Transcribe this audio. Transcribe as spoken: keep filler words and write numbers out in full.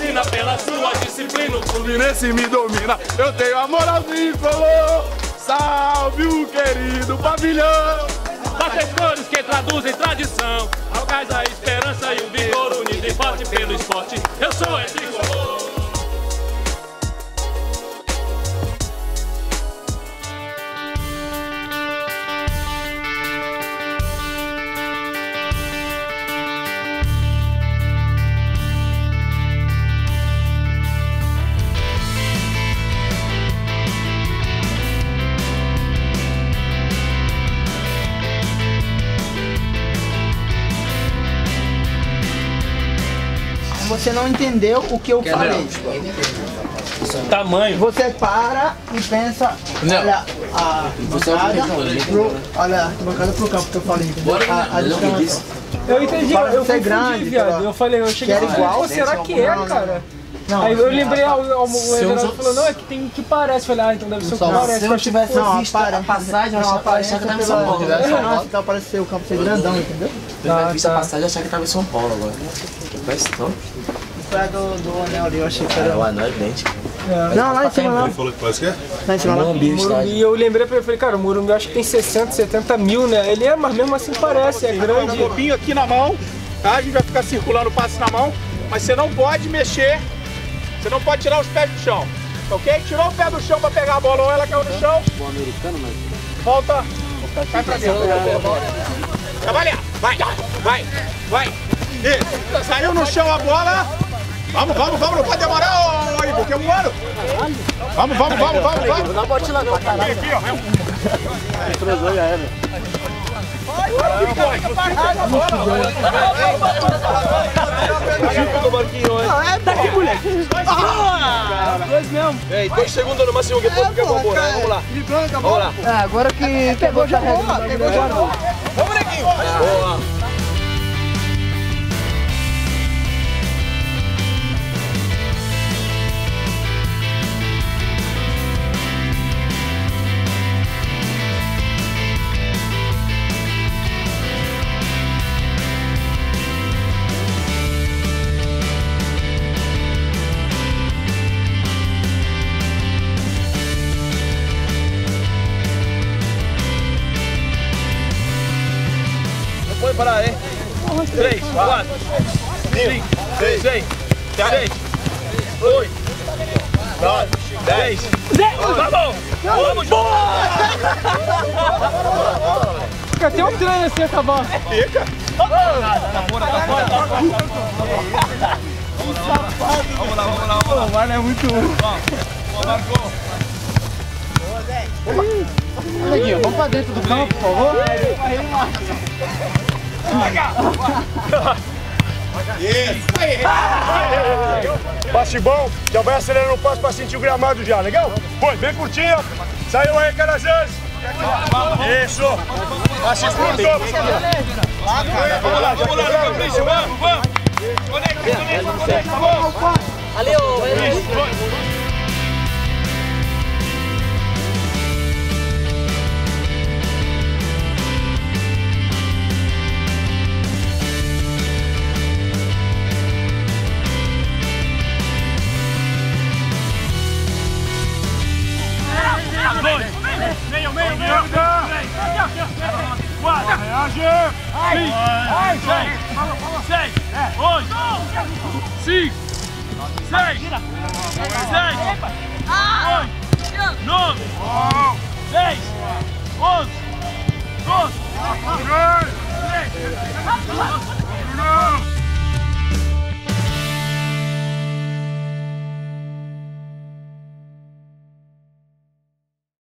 ensina pela sua disciplina. O Fluminense me domina, eu tenho a moralzinha, falou. Salve o querido pavilhão. Bater cores que traduzem tradição, ao gás, a esperança e o vigor, unido e forte pelo esporte. Eu sou é tricolor. Você não entendeu o que eu Quer falei. Tamanho. Você para e pensa, Não. olha a bancada pro, olha a bancada pro campo que eu falei, entendeu? A, a distância. Eu entendi, Para eu ser confundi, grande, viado. pela- Eu falei, eu cheguei que era a falar, igual, pô, será né? que é, Não, cara? Não, Aí eu assim, lembrei, a- o, o, o Se Everaldo eu- falou, não, é que tem que parece. Eu falei, ah, então deve ser o que Só- parece. Se eu tivesse Não, visto para- a passagem, eu não, achava achava que tava em São Paulo. aparece Se pela- Nossa, então parece ser o campo ser grandão, entendeu? eu tivesse visto a passagem, eu achava que tava em São Paulo agora. Parece tão. Foi a do, do anel ali, eu achei que É, era. o anel é idêntico. Não, lá em cima não. Falou que parece que é? Lá em cima lá. Morumbi, o estádio. Morumbi, eu lembrei pra ele, falei, cara, o Morumbi eu acho que tem sessenta, setenta mil, né? Ele é, mas mesmo assim parece, é Um grande. copinho aqui na mão, tá? A gente vai ficar circulando o passe na mão, mas você não pode mexer, você não pode tirar os pés do chão, ok? Tirou o pé do chão pra pegar a bola ou ela caiu no chão. O americano, mas. Volta, vai pra dentro. Trabalhar, vai, vai, vai. Isso. Saiu no chão a bola. Vamos, vamos, vamos, não pode demorar, ô Igor, que é um ano. Vamos, vamos, vamos, vamos, vamos. Dá bote lá, caralho. Aqui, ó. Entrosou já era. Não, é daqui, moleque. Ah! Dois mesmo. Ei, dois segundos no máximo que pode ficar com a bola. Vamos lá. Vamos lá. É, agora que pegou já regra. Vamos, neguinho. Boa. Pode parar, hein? Três, quatro, cinco, seis, seis, sete, oito, nove, dez. Vamos! Vamos, boa! Fica até um treino assim acabar. Fica. Vamos lá, vamos lá, vamos lá. O Marlon é muito. Vamos, marcou. Neguinho, vamos pra dentro do campo, por favor. Passe bom, já vai acelerando o passo pra sentir o gramado já, legal? Foi, bem curtinho. Saiu aí, Calazans. Isso. Passe curto. Vamos lá, Vamos lá, Fabrício, vamos, vamos. Conecta, conecta, conecta, vamos. Ali, ô, Meio, meio, meio. Quatro. Reage. Cinco. Seis. Oito. Cinco. Seis. Sete. Oito. Nove. Dez. Onze. Doze. Três.